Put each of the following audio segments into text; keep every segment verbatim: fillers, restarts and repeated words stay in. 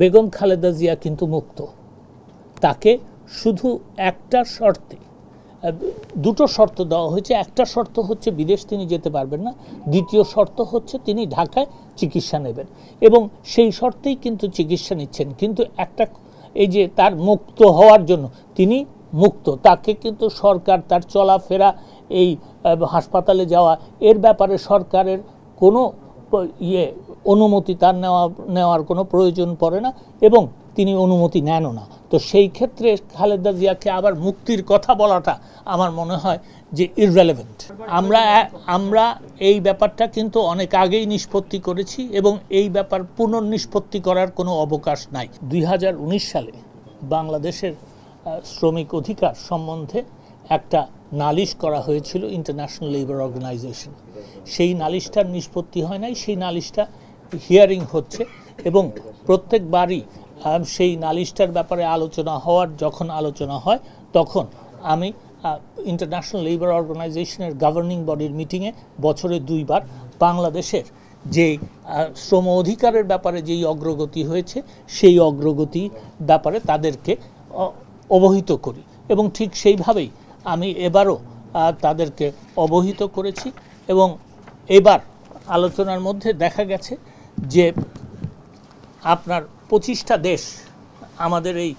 বেগম খালেদা জিয়া কিন্তু মুক্ত। তাকে শুধু একটা শর্তে, দুটো শর্ত দেওয়া হয়েছে। একটা শর্ত হচ্ছে বিদেশ তিনি যেতে পারবেন না, দ্বিতীয় শর্ত হচ্ছে তিনি ঢাকায় চিকিৎসা নেবেন, এবং সেই শর্তেই কিন্তু চিকিৎসা নিচ্ছেন। কিন্তু একটা, এই যে তার মুক্ত হওয়ার জন্য, তিনি মুক্ত, তাকে কিন্তু সরকার তার চলাফেরা, এই হাসপাতালে যাওয়া, এর ব্যাপারে সরকারের কোনো ইয়ে অনুমতি তার নেওয়া নেওয়ার কোনো প্রয়োজন পড়ে না, এবং তিনি অনুমতি নেনও না। তো সেই ক্ষেত্রে খালেদা জিয়াকে আবার মুক্তির কথা বলাটা আমার মনে হয় যে ইররেলেভেন্ট। আমরা আমরা এই ব্যাপারটা কিন্তু অনেক আগেই নিষ্পত্তি করেছি, এবং এই ব্যাপার পুনর্নিষ্পত্তি করার কোনো অবকাশ নাই। দুই হাজার উনিশ সালে বাংলাদেশের শ্রমিক অধিকার সম্বন্ধে একটা নালিশ করা হয়েছিল ইন্টারন্যাশনাল লেবার অর্গানাইজেশন। সেই নালিশটার নিষ্পত্তি হয় নাই, সেই নালিশটা হিয়ারিং হচ্ছে, এবং প্রত্যেকবারই সেই নালিশটার ব্যাপারে আলোচনা হওয়ার, যখন আলোচনা হয় তখন আমি ইন্টারন্যাশনাল লেবার অর্গানাইজেশনের গভর্নিং বডির মিটিংয়ে বছরে দুইবার বাংলাদেশের যে শ্রম অধিকারের ব্যাপারে যেই অগ্রগতি হয়েছে সেই অগ্রগতির ব্যাপারে তাদেরকে অবহিত করি, এবং ঠিক সেইভাবেই আমি এবারও তাদেরকে অবহিত করেছি। এবং এবার আলোচনার মধ্যে দেখা গেছে যে আপনার পঁচিশটা দেশ আমাদের এই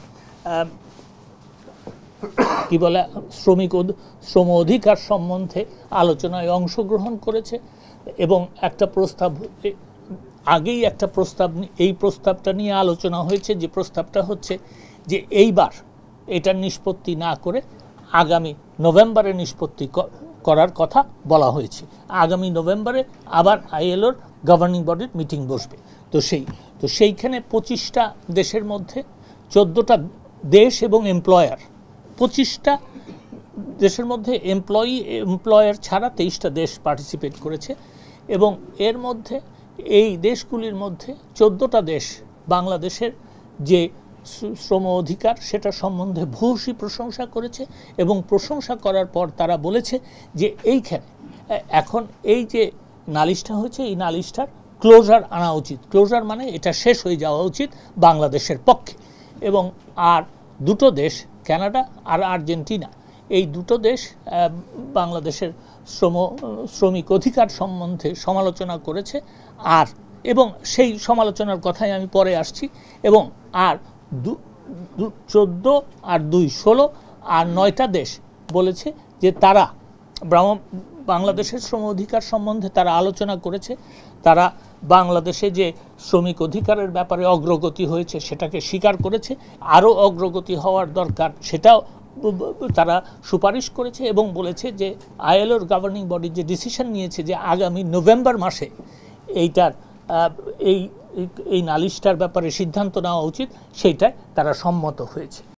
কি বলে শ্রমিক শ্রম অধিকার সম্বন্ধে আলোচনায় অংশগ্রহণ করেছে, এবং একটা প্রস্তাব, আগেই একটা প্রস্তাব, এই প্রস্তাবটা নিয়ে আলোচনা হয়েছে, যে প্রস্তাবটা হচ্ছে যে এইবার এটার নিষ্পত্তি না করে আগামী নভেম্বরে নিষ্পত্তি করার কথা বলা হয়েছে। আগামী নভেম্বরে আবার আইএলওর গভর্নিং বডির মিটিং বসবে। তো সেই তো সেইখানে পঁচিশটা দেশের মধ্যে চোদ্দোটা দেশ এবং এমপ্লয়ার, পঁচিশটা দেশের মধ্যে এমপ্লয়ি এমপ্লয়ার ছাড়া তেইশটা দেশ পার্টিসিপেট করেছে, এবং এর মধ্যে এই দেশগুলির মধ্যে চোদ্দোটা দেশ বাংলাদেশের যে শ্রম অধিকার সেটা সম্বন্ধে ভূয়সী প্রশংসা করেছে, এবং প্রশংসা করার পর তারা বলেছে যে এইখানে এখন এই যে নালিশটা হয়েছে, এই নালিশটার ক্লোজার আনা উচিত। ক্লোজার মানে এটা শেষ হয়ে যাওয়া উচিত বাংলাদেশের পক্ষে। এবং আর দুটো দেশ, কানাডা আর আর্জেন্টিনা, এই দুটো দেশ বাংলাদেশের শ্রম শ্রমিক অধিকার সম্বন্ধে সমালোচনা করেছে, আর এবং সেই সমালোচনার কথাই আমি পরে আসছি। এবং আর দু চোদ্দো আর দুই ষোলো আর নয়টা দেশ বলেছে যে তারা বাংলাদেশের শ্রম অধিকার সম্বন্ধে তারা আলোচনা করেছে, তারা বাংলাদেশে যে শ্রমিক অধিকারের ব্যাপারে অগ্রগতি হয়েছে সেটাকে স্বীকার করেছে, আরও অগ্রগতি হওয়ার দরকার সেটাও তারা সুপারিশ করেছে, এবং বলেছে যে আইএলওর গভর্নিং বডি যে ডিসিশন নিয়েছে যে আগামী নভেম্বর মাসে এইটার এই এই নালিশটার ব্যাপারে সিদ্ধান্ত নেওয়া উচিত, সেইটায় তারা সম্মত হয়েছে।